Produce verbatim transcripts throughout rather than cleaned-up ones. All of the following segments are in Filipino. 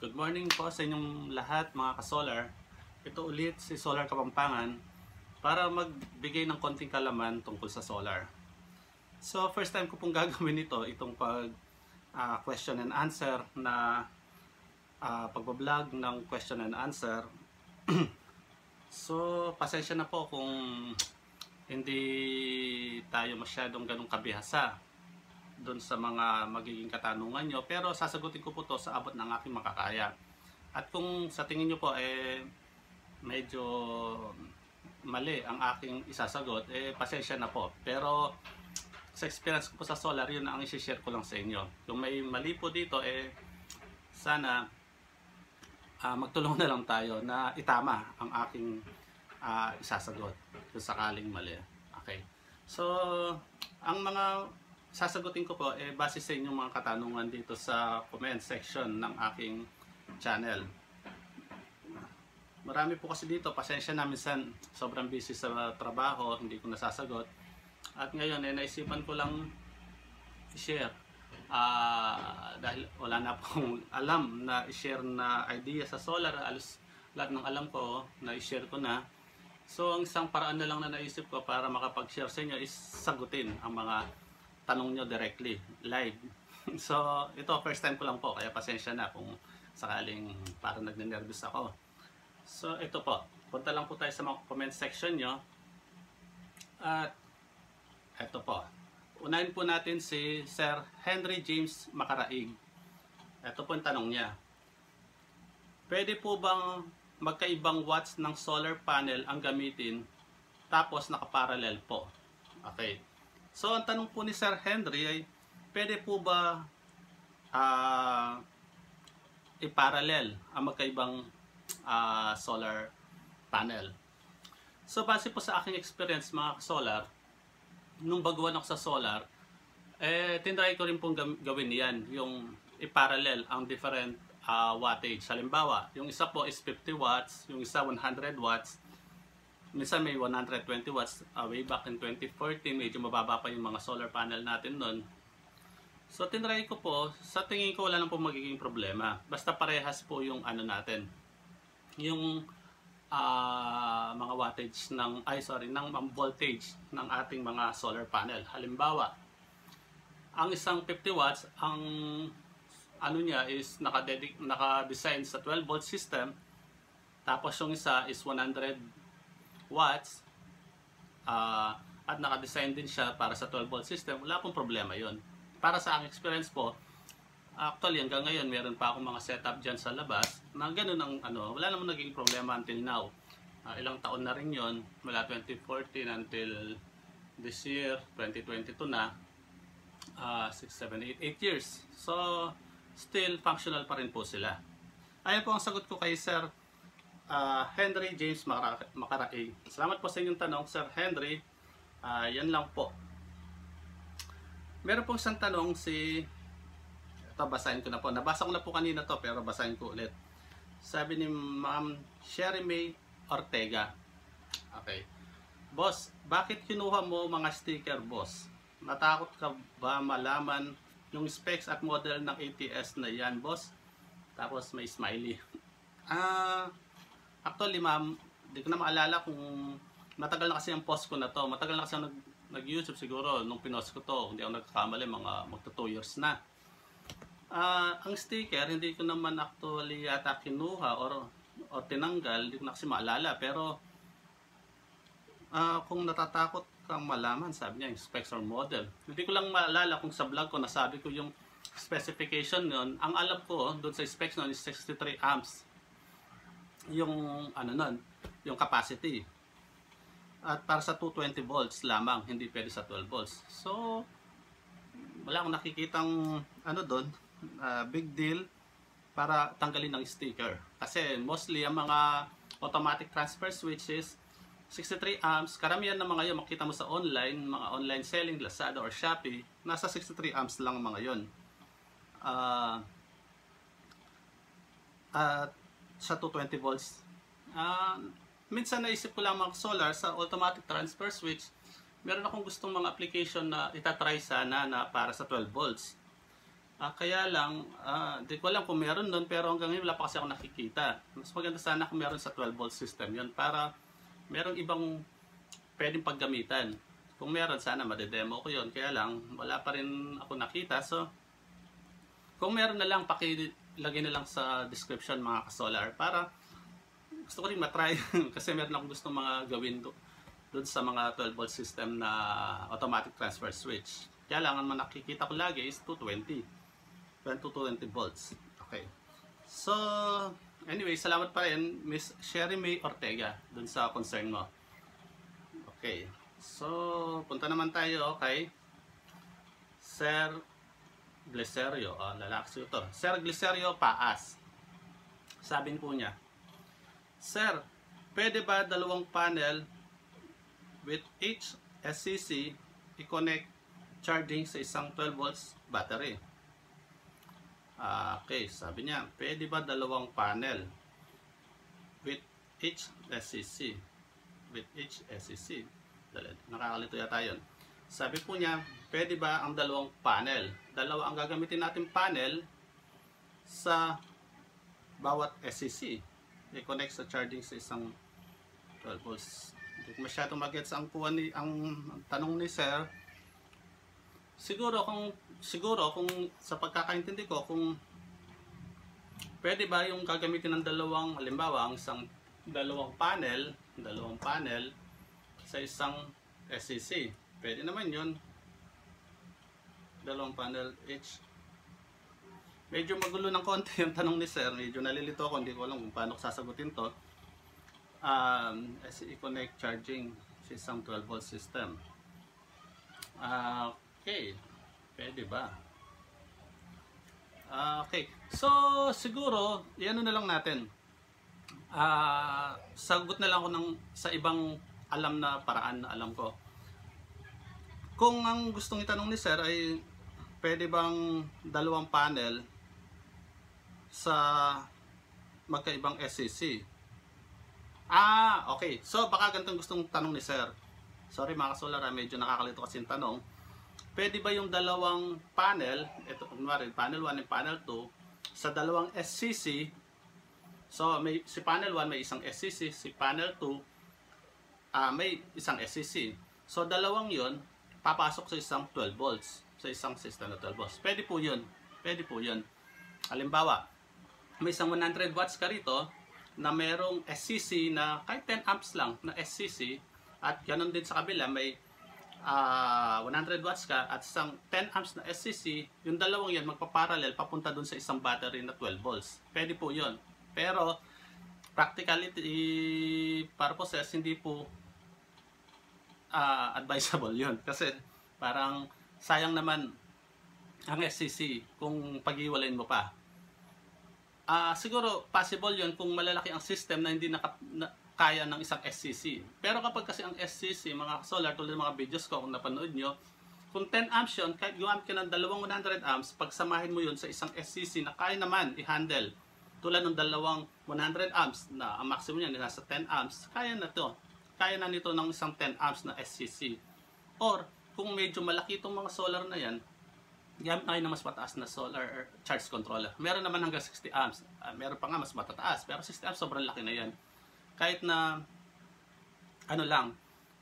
Good morning po sa inyong lahat mga ka-solar. Ito ulit si Solar Kapampangan para magbigay ng konting kalaman tungkol sa solar. So first time ko pong gagawin ito, itong pag uh, question and answer na uh, pagbablog ng question and answer. So pasensya na po kung hindi tayo masyadong ganong kabihasa doon sa mga magiging katanungan nyo, pero sasagutin ko po to sa abot ng aking makakaya. At kung sa tingin nyo po eh medyo mali ang aking isasagot, eh pasensya na po. Pero sa experience ko po sa solar, yun ang i-share ko lang sa inyo. Kung may mali po dito, eh sana uh, magtulungan na lang tayo na itama ang aking uh, isasagot kung sakaling mali. Okay. So ang mga sasagutin ko po eh base sa inyong mga katanungan dito sa comment section ng aking channel. Marami po kasi dito, pasensya na, minsan sobrang busy sa trabaho, hindi ko nasasagot. At ngayon eh naisipan ko lang i-share uh, dahil wala na pong alam na i-share na idea sa solar. Alos lahat ng alam ko na i-share ko na. So ang isang paraan na lang na naisip ko para makapag-share sa inyo is sagutin ang mga tanong nyo directly, live. So, ito first time ko lang po, kaya pasensya na kung sakaling parang nagne-nervous ako. So, ito po. Punta lang po tayo sa mga comment section nyo. At, ito po. Unahin po natin si Sir Henry James Makaraig. Ito po yung tanong niya. Pwede po bang magkaibang watts ng solar panel ang gamitin tapos nakaparallel po? Okay. So, ang tanong po ni Sir Henry ay, pwede po ba uh, i-parallel ang magkaibang uh, solar panel? So, base po sa aking experience mga solar, nung baguhan ako sa solar, eh, tinry ko rin pong gawin yan, yung i-parallel ang different uh, wattage. Halimbawa, yung isa po is fifty watts, yung isa one hundred watts, minsan may one hundred twenty watts, uh, way back in twenty fourteen, medyo mababa pa yung mga solar panel natin nun. So tinry ko po, sa tingin ko wala nang po magiging problema. Basta parehas po yung ano natin, yung uh, mga wattage ng, ay sorry, ng voltage ng ating mga solar panel. Halimbawa, ang isang fifty watts, ang ano niya is naka-design sa twelve volt system, tapos yung isa is one hundred watts uh, at naka-design din siya para sa twelve volt system. Wala pong problema yon. Para sa aking experience po, actually hanggang ngayon meron pa akong mga setup dyan sa labas na ganun ang ano, wala namang naging problema until now. Uh, ilang taon na rin yon, mula twenty fourteen until this year twenty twenty-two na, uh, six, seven, eight, eight years. So still functional pa rin po sila. Ayan po ang sagot ko kay Sir Uh, Henry James Makaraig. Salamat po sa inyong tanong, Sir Henry. Uh, yan lang po. Meron pong isang tanong si, ito basahin ko na po. Nabasa ko na po kanina to, pero basahin ko ulit. Sabi ni Ma'am Sherry May Ortega. Okay. Boss, bakit kinuha mo mga sticker, boss? Natakot ka ba malaman yung specs at model ng A T S na yan, boss? Tapos may smiley. Ah... Uh, Actually, ma'am, hindi ko na maalala kung matagal na kasi ang post ko na to. Matagal na kasi ako nag-YouTube siguro nung pinost ko to. Hindi ako nagkakamali, mga magto two years na. Uh, ang sticker, hindi ko naman actually yata kinuha or, or tinanggal. Hindi ko na kasi maalala. Pero uh, kung natatakot kang malaman, sabi niya, yung specs or model. Hindi ko lang maalala kung sa vlog ko nasabi ko yung specification nun. Ang alam ko doon sa specs nun is sixty-three amps. Yung ano nun, yung capacity. At para sa two twenty volts lamang, hindi pwede sa twelve volts. So wala akong nakikitang ano doon, uh, big deal para tanggalin ng sticker. Kasi mostly ang mga automatic transfer switches sixty-three amps, karamihan ng mga yun makita mo sa online, mga online selling, Lazada or Shopee, nasa sixty-three amps lang mga yun. Uh, at sa two twenty volts. Uh, minsan naisip ko lang mga solar sa automatic transfer switch, meron akong gustong mga application na itatry sana na para sa twelve volts. Ah, kaya lang, ah, di ko alam kung meron doon, pero hanggang ngayon wala pa kasi ako nakikita. Mas maganda sana kung meron sa twelve volt system yun para merong ibang pwedeng paggamitan. Kung meron, sana madedemo ko yun. Kaya lang, wala pa rin ako nakita. So, kung meron na lang, pakilagay na lang sa description mga ka-solar para gusto ko rin matry. Kasi meron akong gusto mga gawin do, doon sa mga twelve volt system na automatic transfer switch. Kaya lang, ang nakikita ko lagi is two twenty. two twenty volts. Okay. So, anyway, salamat pa rin Miss Sherry May Ortega dun sa concern mo. Okay. So, punta naman tayo kay Sir Glicerio. Oh, lalaki ito. Sir Glicerio Paas. Sabi po niya, Sir, pwede ba dalawang panel with each S C C i-connect charging sa isang twelve volts battery? Okay, sabi niya, pwede ba dalawang panel with each S C C? With each S C C. Nakakalito yata yun. Sabi po niya, pwede ba ang dalawang panel? Dalawa ang gagamitin natin panel sa bawat S C C. I-connect sa charging sa isang twelve volts. Hindi ko masyadong mag-gets ang, ni, ang tanong ni Sir. Siguro kung siguro kung sa pagkakaintindi ko kung pwede ba yung gagamitin ng dalawang, halimbawa ang isang dalawang panel, dalawang panel sa isang S C C. Pwede naman yun. Dalawang panel each. Medyo magulo ng konti yung tanong ni Sir. Medyo nalilito ako, hindi ko alam kung paano sasagutin to. Um, i-connect charging sa isang twelve volt system. Uh, okay. Pwede ba? Uh, okay. So, siguro, yan na lang natin. Uh, sagot na lang ako ng, sa ibang alam na paraan na alam ko. Kung ang gustong itanong ni Sir ay pwede bang dalawang panel sa magkaibang S C C? Ah, okay. So, baka ganitong gustong tanong ni Sir. Sorry mga solar, medyo nakakalito kasi yung tanong. Pwede ba yung dalawang panel, ito kunwari, panel one and panel two, sa dalawang S C C, so may, si panel one may isang S C C, si panel two uh, may isang S C C. So, dalawang yon papasok sa isang twelve volts, sa isang system na twelve volts. Pwede po yun. Pwede po yun. Halimbawa, may isang one hundred watts ka rito na merong S C C na kahit ten amps lang na S C C at ganoon din sa kabila may uh, one hundred watts ka at isang ten amps na S C C, yung dalawang yan magpaparallel papunta dun sa isang battery na twelve volts. Pwede po yun. Pero practicality purposes hindi po uh, advisable yun kasi parang sayang naman ang S C C kung pag-iwalayin mo pa. Uh, siguro possible yun kung malalaki ang system na hindi naka, na, kaya ng isang S C C. Pero kapag kasi ang S C C, mga solar, tulad ng mga videos ko kung napanood nyo, kung ten amps yun, kahit gumamit ka ng dalawang one hundred amps, pagsamahin mo yun sa isang S C C na kaya naman i-handle, tulad ng dalawang one hundred amps na ang maximum niya nasa ten amps, kaya na to. Kaya na nito ng isang ten amps na S C C. Or, kung medyo malaki itong mga solar na yan, gamit tayo na mas mataas na solar charge controller. Meron naman hanggang sixty amps. Uh, meron pa nga mas matataas. Pero sixty amps sobrang laki na yan. Kahit na ano lang,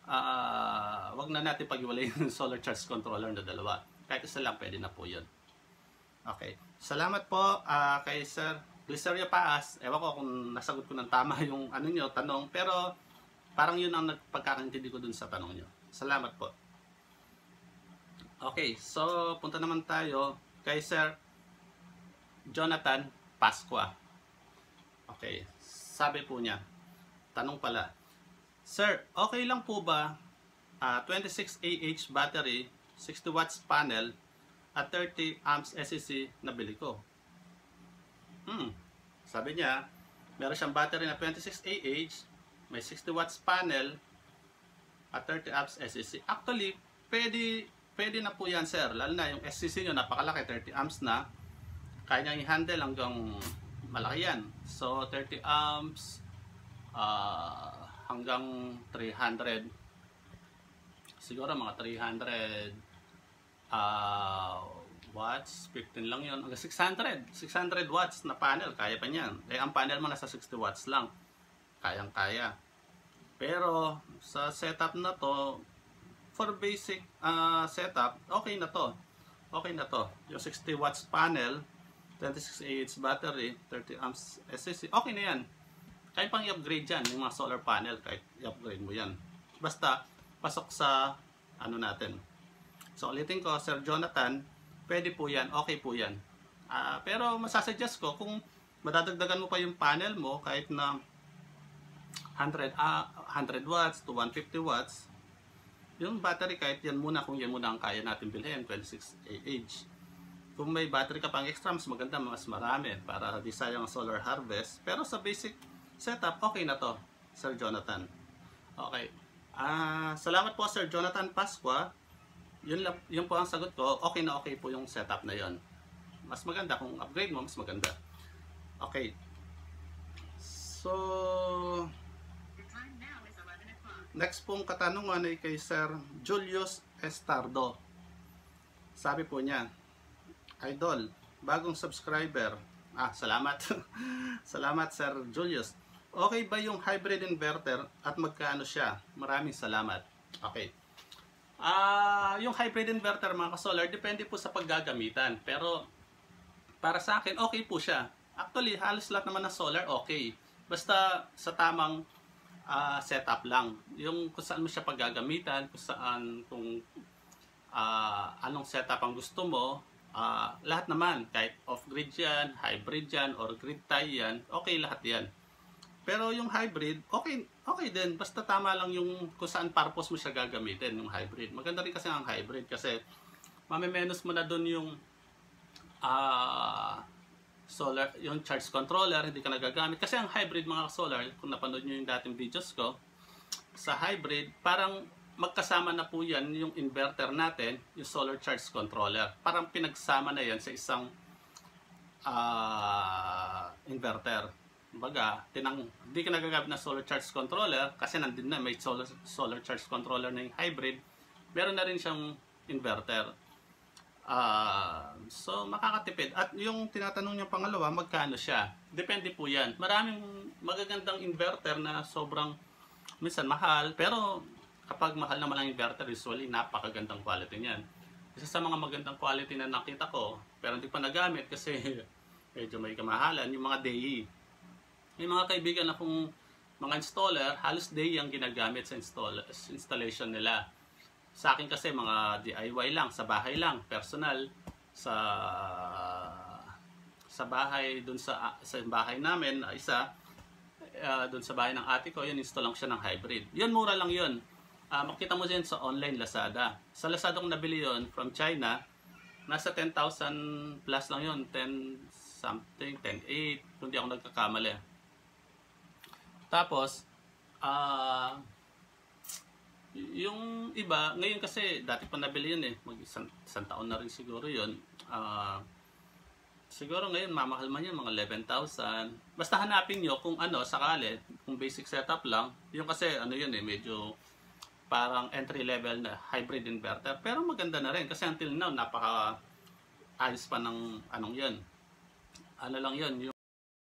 uh, wag na natin pag-iwalay yung solar charge controller na dalawa. Kahit isa lang pwede na po yun. Okay. Salamat po uh, kay Sir Glicerio Paas. Ewan ko kung nasagot ko ng tama yung ano nyo, tanong. Pero parang yun ang nagpagkakaintindi ko dun sa tanong nyo. Salamat po. Okay, so punta naman tayo kay Sir Jonathan Pasqua. Okay, sabi po niya, tanong pala, Sir, okay lang po ba uh, twenty-six A H battery, sixty watts panel, at thirty amps S C C na bili ko? Hmm, sabi niya, meron siyang battery na twenty-six A H, may sixty watts panel, at thirty amps S C C. Actually, pwede... Pwede na po yan, sir. Lalo na yung S C C nyo, napakalaki, thirty amps na. Kaya nyo i-handle hanggang malaki yan. So, thirty amps uh, hanggang three hundred. Siguro mga three hundred uh, watts, fifteen lang yun. Hanggang six hundred. six hundred watts na panel, kaya pa niyan. Eh, ang panel mo nasa sixty watts lang. Kayang-kaya. Pero, sa setup na to, for basic uh, setup, okay na to. Okay na to. Yung sixty watts panel, twenty-six amp battery, thirty amps S S C, okay na yan. Kaya pang i-upgrade yan, yung mga solar panel, kahit i-upgrade mo yan. Basta, pasok sa, ano natin. So, ulitin ko, Sir Jonathan, pwede po yan, okay po yan. Uh, pero, masasuggest ko, kung madadagdagan mo pa yung panel mo, kahit na one hundred, uh, one hundred watts to one hundred fifty watts, yung battery, kahit yan muna, kung yan muna ang kaya natin bilhin, twenty-six amp. Kung may battery ka pang extra, mas maganda, mas marami, para di sayang ang solar harvest. Pero sa basic setup, okay na to, Sir Jonathan. Okay. Ah, uh, salamat po, Sir Jonathan Pasqua. Yun, lang, yun po ang sagot ko. Okay na okay po yung setup na yon. Mas maganda kung upgrade mo, mas maganda. Okay. So, next pong katanungan ay kay Sir Julius Estardo. Sabi po niya, Idol, bagong subscriber. Ah, salamat. Salamat, Sir Julius. Okay ba yung hybrid inverter at magkano siya? Maraming salamat. Okay. Ah, uh, yung hybrid inverter mga ka-solar, depende po sa paggagamitan. Pero para sa akin, okay po siya. Actually, halos lahat naman ng solar okay. Basta sa tamang uh, setup lang. Yung kung saan mo siya paggagamitan, kung saan, kung uh, anong setup ang gusto mo, uh, lahat naman, kahit off-grid yan, hybrid yan, or grid tie yan, okay lahat yan. Pero yung hybrid, okay, okay din. Basta tama lang yung kung saan purpose mo siya gagamitin, yung hybrid. Maganda rin kasi ang hybrid kasi mamimenos mo na dun yung uh, solar, yung charge controller, hindi ka nagagamit. Kasi ang hybrid mga solar, kung napanood nyo yung dating videos ko, sa hybrid, parang magkasama na po yan yung inverter natin, yung solar charge controller. Parang pinagsama na yan sa isang uh, inverter. Baga, tinang, hindi ka nagagamit na solar charge controller kasi nandun na, may solar, solar charge controller na yung hybrid. Meron na rin siyang inverter. Uh, so, makakatipid. At yung tinatanong niya pangalawa, magkano siya? Depende po yan. Maraming magagandang inverter na sobrang, minsan mahal, pero kapag mahal naman ang inverter, usually napakagandang quality niyan. Isa sa mga magandang quality na nakita ko, pero hindi pa nagamit kasi medyo may kamahalan, yung mga D E. May mga kaibigan na kung mga installer, halos day ang ginagamit sa install, installation nila. Sa akin kasi mga D I Y lang, sa bahay lang, personal, sa sa bahay, dun sa, sa bahay namin, isa, uh, dun sa bahay ng ate ko, yun, install lang siya ng hybrid. Yun, mura lang yun. Uh, makita mo din sa online Lazada. Sa Lazada kong nabili yun, from China, nasa ten thousand plus lang yun, ten something, ten eight, kung di ako nagkakamali. Tapos, ah, uh, yung iba, ngayon kasi, dati pa nabili yun eh, mag isang, isang taon na rin siguro yun. Ah, uh, siguro ngayon, mamahal man yun, mga eleven thousand. Basta hanapin nyo kung ano, sakali, kung basic setup lang. Yung kasi, ano yun eh, medyo parang entry level na hybrid inverter. Pero maganda na rin, kasi until now, napaka ayos pa ng, anong yun. Ano lang yun, yung